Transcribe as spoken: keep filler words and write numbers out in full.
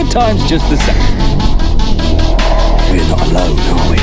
sometimes just the same. We're not alone, are we?